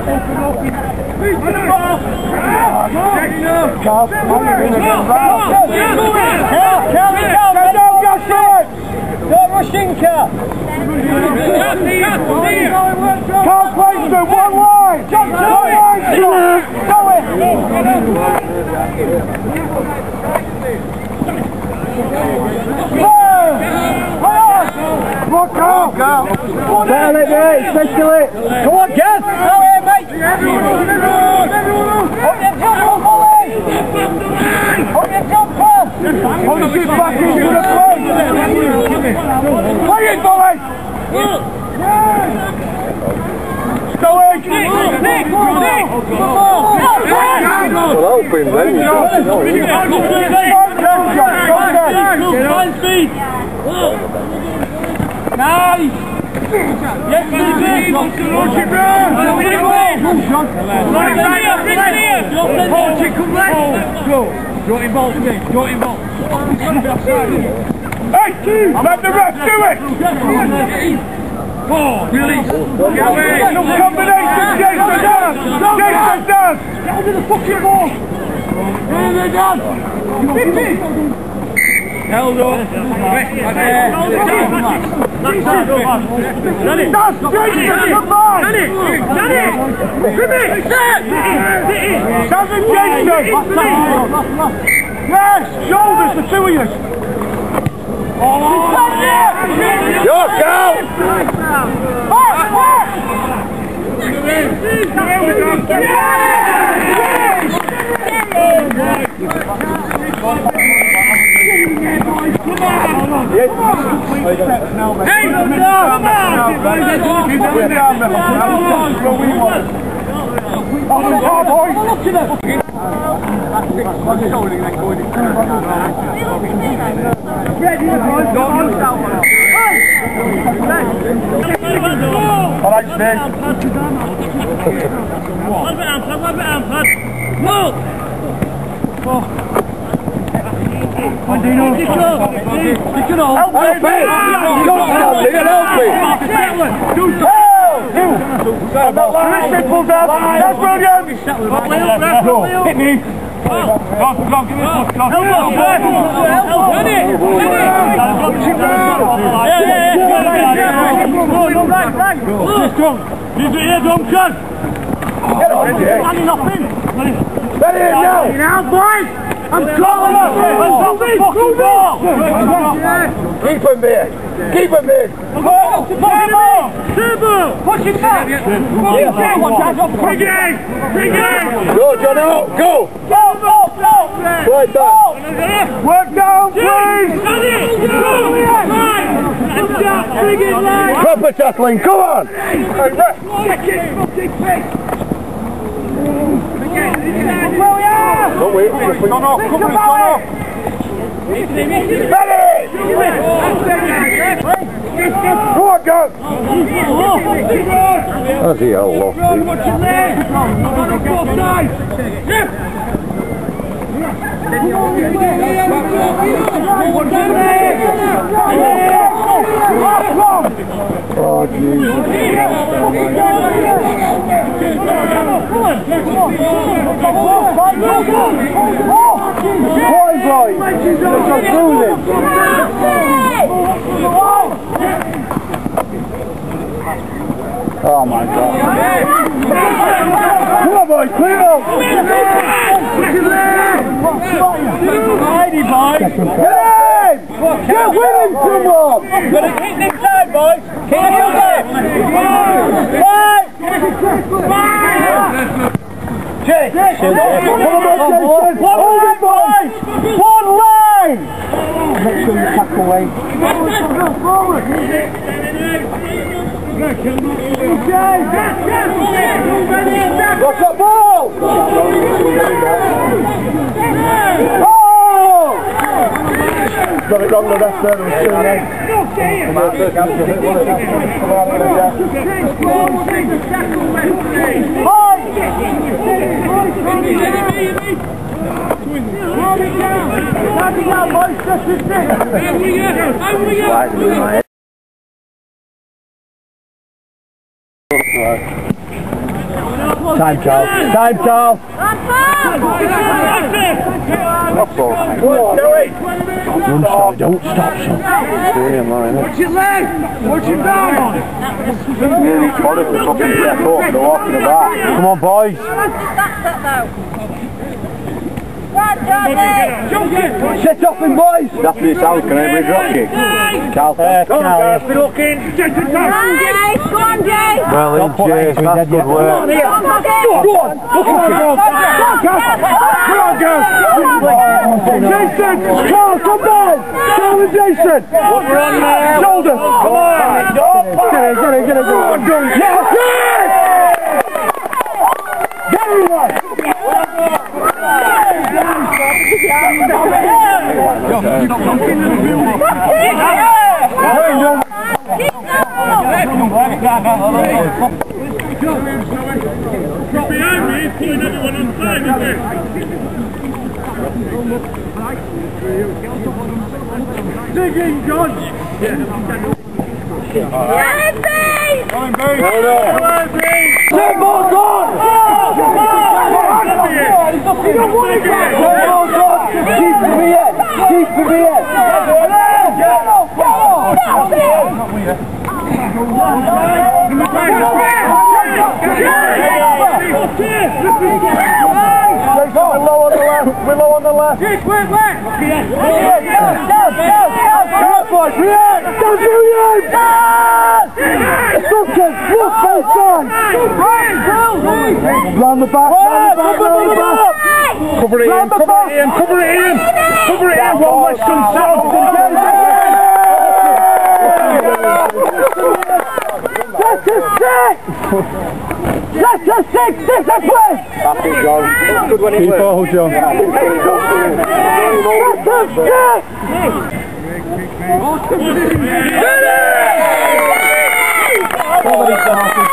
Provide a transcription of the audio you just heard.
Don't rush in, Cat. Can't place them, one line! Go in! Look out! Down it, mate, especially! Come on, Cat! Go here, mate! Hold your jumper, Molly! Hold your jumper! Hold your get back into the play! Play it, Molly! Go in! Nick! Well, open, then. Nice! Yes, big! Launch it round! Go! Don't involve me! Don't involve! Hey! Let the ref do it! Oh, release! Get away! Some combination! Jason down! Jason down! Get under the fucking ball! Here they go! Held up! That's Jason! Come on! Danny! Seven Jason! Yes! Shoulders, the two of you! Your goal! Hit me! Now, boys! I'm calling up! Keep him in! Keep him in! Push him back! Big game! Big game! Go, Johnny! Go! Go! Go! Go! Right down! Work down, please! Proper tackling, come on! Don't wait, come on, come on! Go on, go! That's the hell lost. Oh, Jesus. Oh my God. Come on, boys, clear up. Mighty boys. Get with him, come on. Gonna keep this side, boys. Keep it up. Jake. Come on, hold it, boys. One line. Make sure you tuck away. Forward. What's that ball? Oh! Got it wrong the left there, it was too late. Right. Time, Carl. Time, Carl. Run, sorry, don't stop, son. Watch your leg! Watch your down! Come on, boys. Set up in, boys! That's me, Sal. Can I bring drop kick? Cal. Cal, be looking. Go on, Jay! Well, in, Jay. That's good work. Go on, girls! Jason! Carl, come down! Carl and Jason! Shoulder! Come on! Get it! Go on, Yes! Get it! Behind me, he's pulling everyone on side, isn't it? Digging, John! We're low on the left. Wait! Round the back. Cover it in. One west and south. That's a six discipline! That's it, John. Good when it works. Keep hold, John. That's a six!